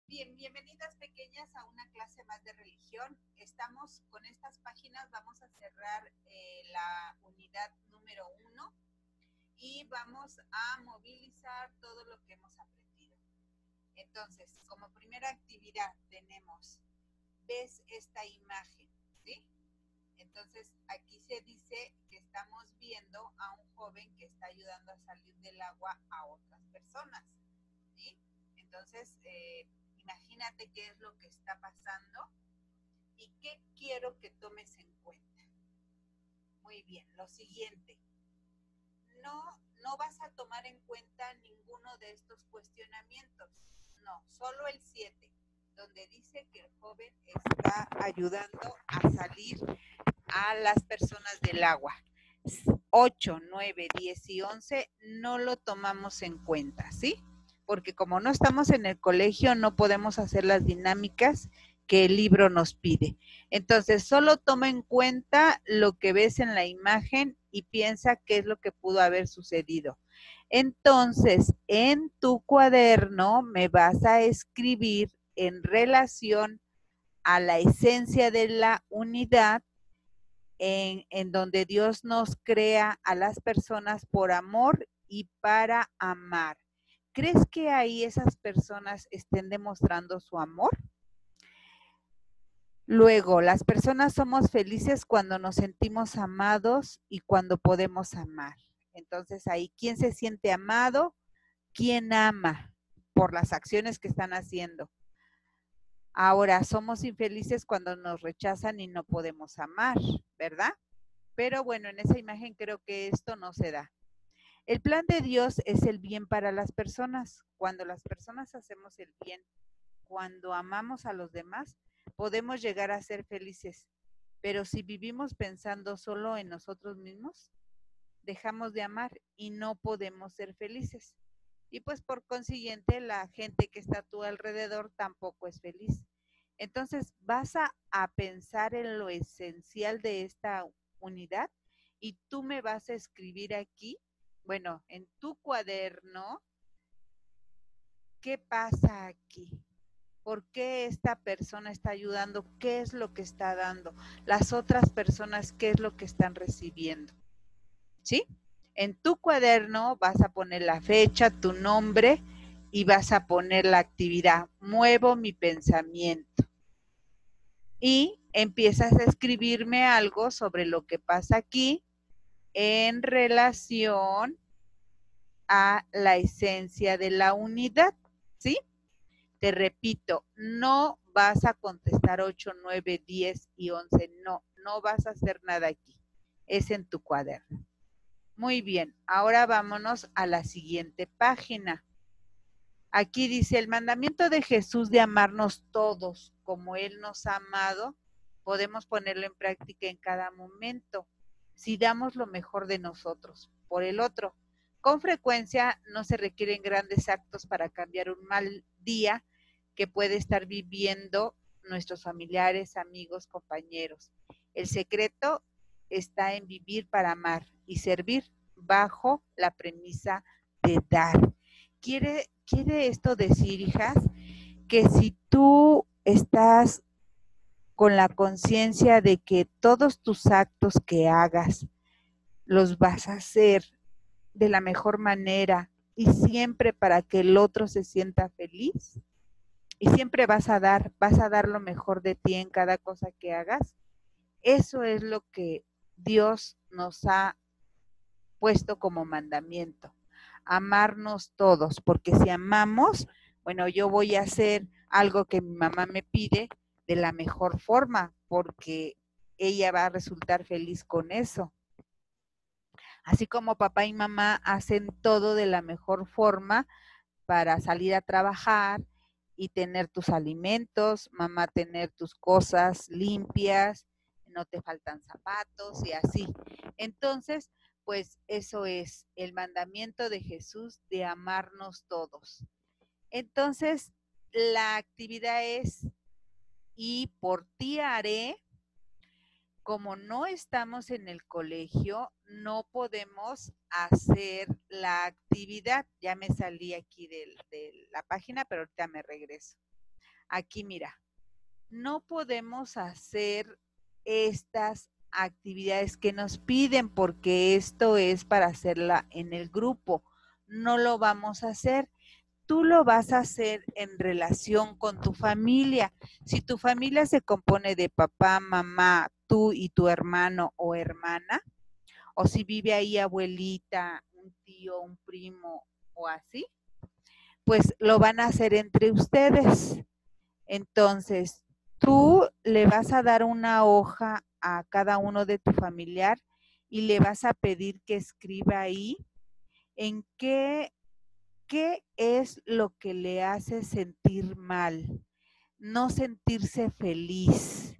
Bien, bienvenidas pequeñas a una clase más de religión. Estamos con estas páginas, vamos a cerrar la unidad número 1 y vamos a movilizar todo lo que hemos aprendido. Entonces, como primera actividad tenemos, ves esta imagen, ¿sí? Entonces, aquí se dice que estamos viendo a un joven que está ayudando a salir del agua a otras personas, ¿sí? Entonces, imagínate qué es lo que está pasando y qué quiero que tomes en cuenta. Muy bien, lo siguiente, no vas a tomar en cuenta ninguno de estos cuestionamientos, no, solo el 7, donde dice que el joven está ayudando a salir a las personas del agua. 8, 9, 10 y 11 no lo tomamos en cuenta, ¿sí? Porque como no estamos en el colegio, no podemos hacer las dinámicas que el libro nos pide. Entonces, solo toma en cuenta lo que ves en la imagen y piensa qué es lo que pudo haber sucedido. Entonces, en tu cuaderno me vas a escribir en relación a la esencia de la unidad en donde Dios nos crea a las personas por amor y para amar. ¿Crees que ahí esas personas estén demostrando su amor? Luego, las personas somos felices cuando nos sentimos amados y cuando podemos amar. Entonces ahí, ¿quién se siente amado? ¿Quién ama por las acciones que están haciendo? Ahora, somos infelices cuando nos rechazan y no podemos amar, ¿verdad? Pero bueno, en esa imagen creo que esto no se da. El plan de Dios es el bien para las personas. Cuando las personas hacemos el bien, cuando amamos a los demás, podemos llegar a ser felices. Pero si vivimos pensando solo en nosotros mismos, dejamos de amar y no podemos ser felices. Y pues por consiguiente, la gente que está a tu alrededor tampoco es feliz. Entonces vas a pensar en lo esencial de esta unidad y tú me vas a escribir aquí, bueno, en tu cuaderno, ¿qué pasa aquí? ¿Por qué esta persona está ayudando? ¿Qué es lo que está dando? Las otras personas, ¿qué es lo que están recibiendo? ¿Sí? En tu cuaderno vas a poner la fecha, tu nombre y vas a poner la actividad. Muevo mi pensamiento. Y empiezas a escribirme algo sobre lo que pasa aquí en relación a la esencia de la unidad, ¿sí? Te repito, no vas a contestar 8, 9, 10 y 11, no vas a hacer nada aquí, es en tu cuaderno. Muy bien, ahora vámonos a la siguiente página. Aquí dice, el mandamiento de Jesús de amarnos todos como Él nos ha amado, podemos ponerlo en práctica en cada momento, si damos lo mejor de nosotros por el otro. Con frecuencia no se requieren grandes actos para cambiar un mal día que puede estar viviendo nuestros familiares, amigos, compañeros. El secreto está en vivir para amar y servir bajo la premisa de dar. Quiere esto decir, hijas, que si tú estás con la conciencia de que todos tus actos que hagas los vas a hacer de la mejor manera y siempre para que el otro se sienta feliz y siempre vas a dar lo mejor de ti en cada cosa que hagas, eso es lo que Dios nos ha puesto como mandamiento. Amarnos todos, porque si amamos, bueno, yo voy a hacer algo que mi mamá me pide de la mejor forma, porque ella va a resultar feliz con eso. Así como papá y mamá hacen todo de la mejor forma para salir a trabajar y tener tus alimentos, mamá tener tus cosas limpias, no te faltan zapatos y así. Entonces, pues eso es el mandamiento de Jesús de amarnos todos. Entonces, la actividad es, y por ti haré, como no estamos en el colegio, no podemos hacer la actividad. Ya me salí aquí de la página, pero ahorita me regreso. Aquí mira, no podemos hacer estas actividades que nos piden porque esto es para hacerla en el grupo. No lo vamos a hacer. Tú lo vas a hacer en relación con tu familia. Si tu familia se compone de papá, mamá, tú y tu hermano o hermana, o si vive ahí abuelita, un tío, un primo o así, pues lo van a hacer entre ustedes. Entonces, tú le vas a dar una hoja a cada uno de tu familiar y le vas a pedir que escriba ahí en qué es lo que le hace sentir mal, no sentirse feliz.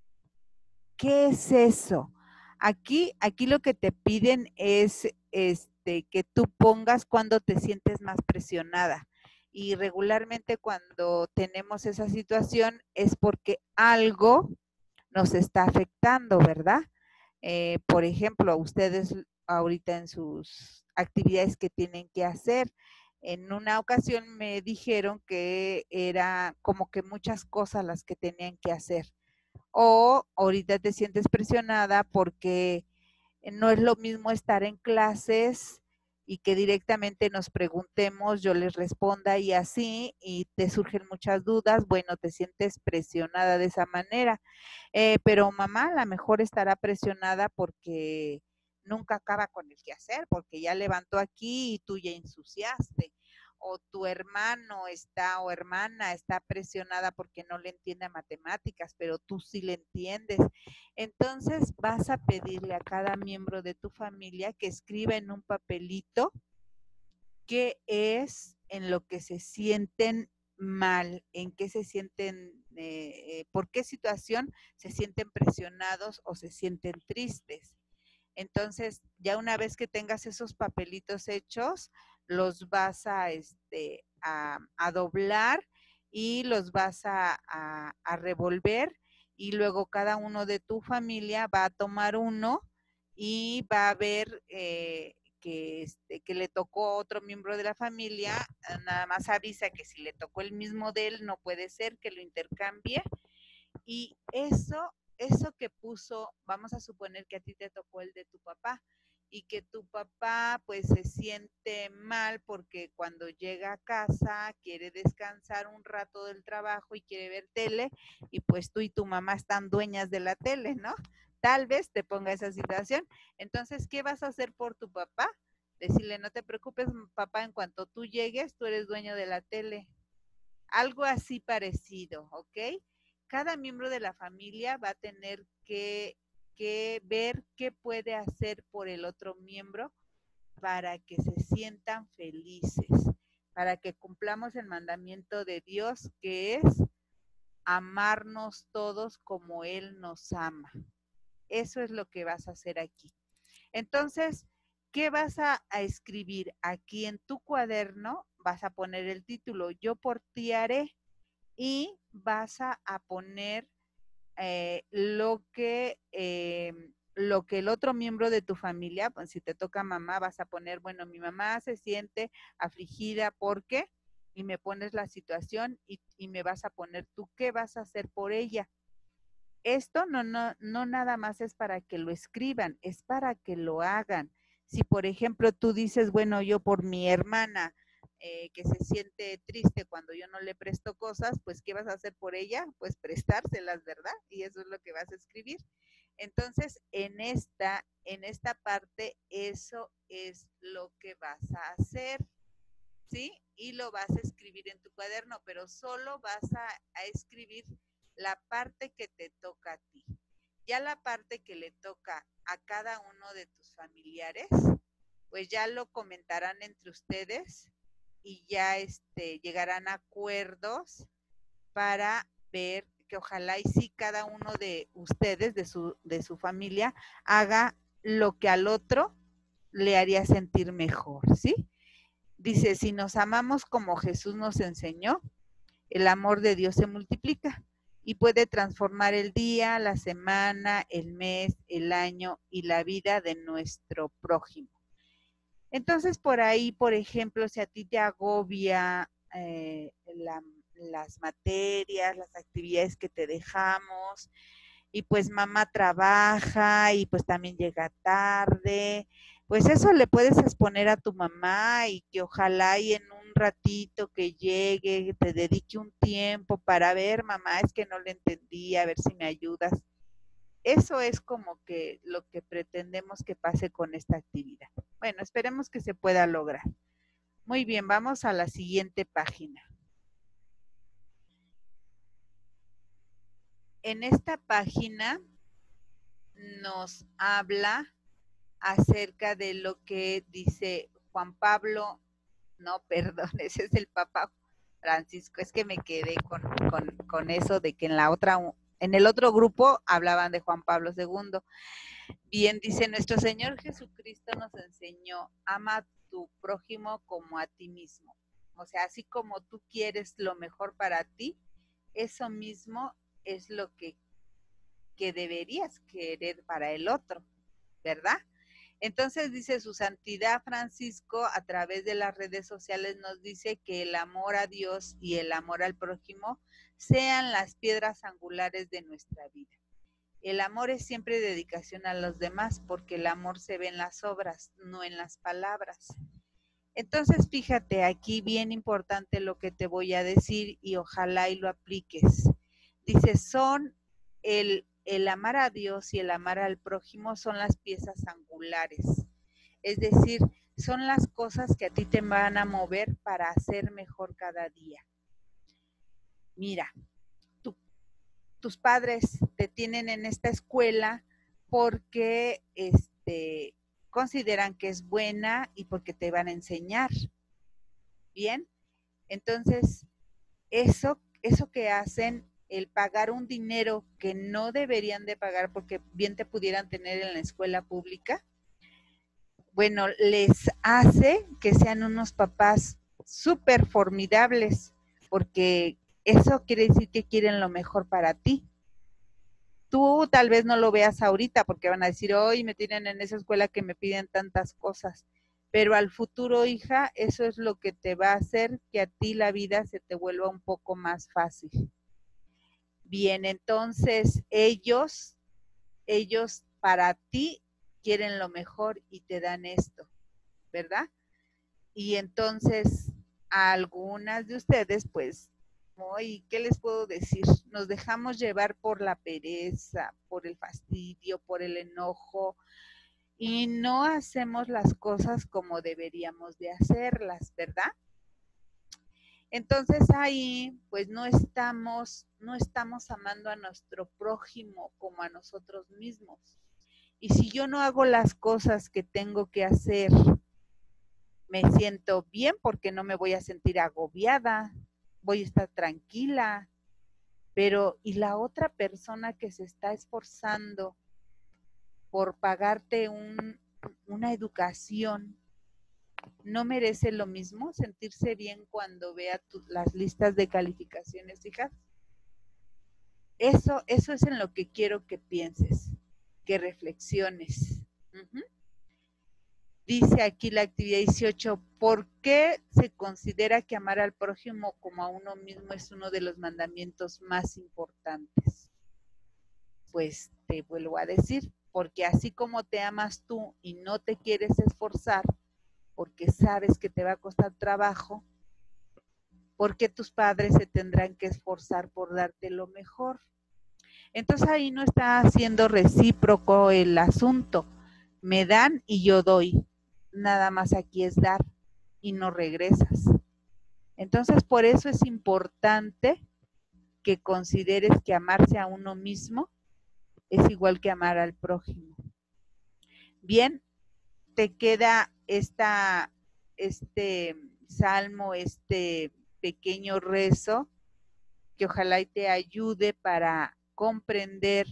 ¿Qué es eso? Aquí lo que te piden es que tú pongas cuando te sientes más presionada. Y regularmente cuando tenemos esa situación es porque algo nos está afectando, ¿verdad? Por ejemplo, ustedes ahorita en sus actividades que tienen que hacer, en una ocasión me dijeron que era como que muchas cosas las que tenían que hacer. O ahorita te sientes presionada porque no es lo mismo estar en clases y que directamente nos preguntemos, yo les responda y así, y te surgen muchas dudas, bueno, te sientes presionada de esa manera. Pero mamá a lo mejor estará presionada porque nunca acaba con el quehacer, porque ya levantó aquí y tú ya ensuciaste. O tu hermano está o hermana está presionada porque no le entiende matemáticas, pero tú sí le entiendes. Entonces vas a pedirle a cada miembro de tu familia que escriba en un papelito qué es en lo que se sienten mal, en qué se sienten, por qué situación se sienten presionados o se sienten tristes. Entonces, ya una vez que tengas esos papelitos hechos, los vas a doblar y los vas a revolver y luego cada uno de tu familia va a tomar uno y va a ver que le tocó a otro miembro de la familia, nada más avisa que si le tocó el mismo de él, no puede ser que lo intercambie y eso que puso, vamos a suponer que a ti te tocó el de tu papá y que tu papá pues se siente mal porque cuando llega a casa quiere descansar un rato del trabajo y quiere ver tele y pues tú y tu mamá están dueñas de la tele, ¿no? Tal vez te ponga esa situación. Entonces, ¿qué vas a hacer por tu papá? Decirle, no te preocupes, papá, en cuanto tú llegues, tú eres dueño de la tele. Algo así parecido, ¿ok? Cada miembro de la familia va a tener que ver qué puede hacer por el otro miembro para que se sientan felices, para que cumplamos el mandamiento de Dios que es amarnos todos como Él nos ama. Eso es lo que vas a hacer aquí. Entonces, ¿qué vas a escribir? Aquí en tu cuaderno vas a poner el título, Yo por ti haré, y vas a poner lo que el otro miembro de tu familia, pues si te toca mamá, vas a poner, bueno, mi mamá se siente afligida porque, y me pones la situación y me vas a poner tú qué vas a hacer por ella. Esto no nada más es para que lo escriban, es para que lo hagan. Si, por ejemplo, tú dices, bueno, yo por mi hermana que se siente triste cuando yo no le presto cosas, pues, ¿qué vas a hacer por ella? Pues prestárselas, ¿verdad? Y eso es lo que vas a escribir. Entonces, en esta parte, eso es lo que vas a hacer, ¿sí? Y lo vas a escribir en tu cuaderno, pero solo vas a escribir la parte que te toca a ti. Ya la parte que le toca a cada uno de tus familiares, pues ya lo comentarán entre ustedes y ya llegarán a acuerdos para ver que ojalá y sí cada uno de ustedes, de su familia, haga lo que al otro le haría sentir mejor, ¿sí? Dice, si nos amamos como Jesús nos enseñó, el amor de Dios se multiplica y puede transformar el día, la semana, el mes, el año y la vida de nuestro prójimo. Entonces, por ahí, por ejemplo, si a ti te agobia las materias, las actividades que te dejamos, y pues mamá trabaja y pues también llega tarde, pues eso le puedes exponer a tu mamá y que ojalá y en un ratito que llegue te dedique un tiempo para ver, mamá, es que no le entendí, a ver si me ayudas. Eso es como que lo que pretendemos que pase con esta actividad. Bueno, esperemos que se pueda lograr. Muy bien, vamos a la siguiente página. En esta página nos habla acerca de lo que dice Juan Pablo, no, perdón, ese es el Papa Francisco, es que me quedé con eso de que en el otro grupo hablaban de Juan Pablo II. Bien, dice, nuestro Señor Jesucristo nos enseñó, ama a tu prójimo como a ti mismo. O sea, así como tú quieres lo mejor para ti, eso mismo es lo que deberías querer para el otro, ¿verdad? Entonces dice su santidad Francisco a través de las redes sociales nos dice que el amor a Dios y el amor al prójimo sean las piedras angulares de nuestra vida. El amor es siempre dedicación a los demás porque el amor se ve en las obras, no en las palabras. Entonces fíjate aquí bien importante lo que te voy a decir y ojalá y lo apliques. Dice, son el amar a Dios y el amar al prójimo son las piezas angulares. Es decir, son las cosas que a ti te van a mover para hacer mejor cada día. Mira, tus padres te tienen en esta escuela porque consideran que es buena y porque te van a enseñar. Bien, entonces eso que hacen, el pagar un dinero que no deberían de pagar porque bien te pudieran tener en la escuela pública, bueno, les hace que sean unos papás súper formidables, porque eso quiere decir que quieren lo mejor para ti. Tú tal vez no lo veas ahorita porque van a decir, hoy me tienen en esa escuela que me piden tantas cosas, pero al futuro, hija, eso es lo que te va a hacer que a ti la vida se te vuelva un poco más fácil. Bien, entonces ellos para ti quieren lo mejor y te dan esto, ¿verdad? Y entonces a algunas de ustedes, pues, ¿y qué les puedo decir? Nos dejamos llevar por la pereza, por el fastidio, por el enojo y no hacemos las cosas como deberíamos de hacerlas, ¿verdad? Entonces ahí pues no estamos amando a nuestro prójimo como a nosotros mismos. Y si yo no hago las cosas que tengo que hacer, me siento bien porque no me voy a sentir agobiada, voy a estar tranquila, pero ¿y la otra persona que se está esforzando por pagarte una educación, no merece lo mismo sentirse bien cuando vea las listas de calificaciones, hijas? Eso es en lo que quiero que pienses, que reflexiones. Dice aquí la actividad 18, ¿por qué se considera que amar al prójimo como a uno mismo es uno de los mandamientos más importantes? Pues te vuelvo a decir, porque así como te amas tú y no te quieres esforzar, porque sabes que te va a costar trabajo, porque tus padres se tendrán que esforzar por darte lo mejor. Entonces ahí no está siendo recíproco el asunto. Me dan y yo doy. Nada más aquí es dar y no regresas. Entonces por eso es importante que consideres que amarse a uno mismo es igual que amar al prójimo. Bien, te queda este salmo, este pequeño rezo que ojalá y te ayude para comprender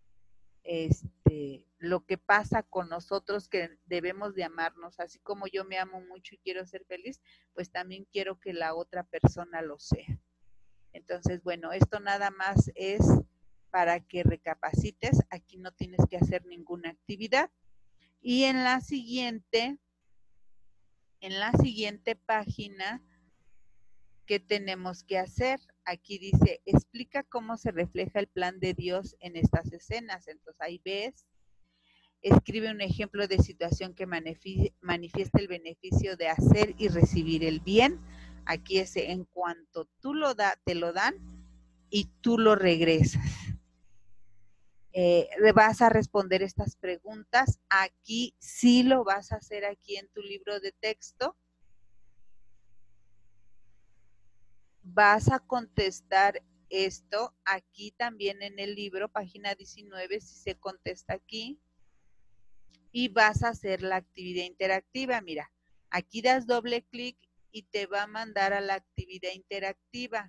lo que pasa con nosotros, que debemos de amarnos, así como yo me amo mucho y quiero ser feliz, pues también quiero que la otra persona lo sea. Entonces, bueno, esto nada más es para que recapacites, aquí no tienes que hacer ninguna actividad. Y en la siguiente página ¿qué tenemos que hacer? Aquí dice, explica cómo se refleja el plan de Dios en estas escenas. Entonces ahí ves, escribe un ejemplo de situación que manifiesta el beneficio de hacer y recibir el bien. Aquí es en cuanto tú te lo dan y tú lo regresas. Vas a responder estas preguntas. Aquí sí lo vas a hacer aquí en tu libro de texto. Vas a contestar esto aquí también en el libro, página 19, si se contesta aquí. Y vas a hacer la actividad interactiva. Mira, aquí das doble clic y te va a mandar a la actividad interactiva.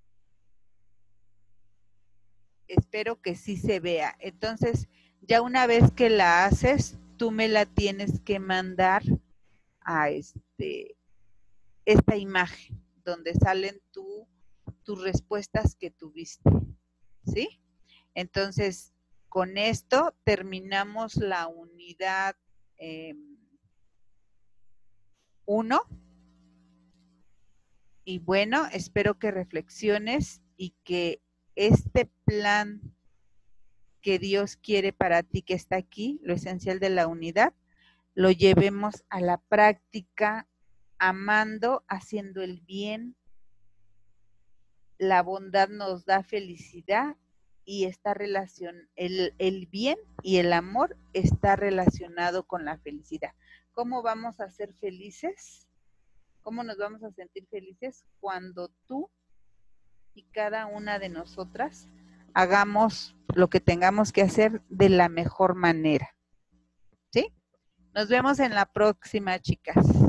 Espero que sí se vea. Entonces, ya una vez que la haces, tú me la tienes que mandar a esta imagen donde salen tus respuestas que tuviste, ¿sí? Entonces, con esto terminamos la unidad 1. Y bueno, espero que reflexiones y que este plan que Dios quiere para ti, que está aquí, lo esencial de la unidad, lo llevemos a la práctica, amando, haciendo el bien. La bondad nos da felicidad y esta relación, el bien y el amor está relacionado con la felicidad. ¿Cómo vamos a ser felices? ¿Cómo nos vamos a sentir felices? Cuando tú y cada una de nosotras hagamos lo que tengamos que hacer de la mejor manera. ¿Sí? Nos vemos en la próxima, chicas.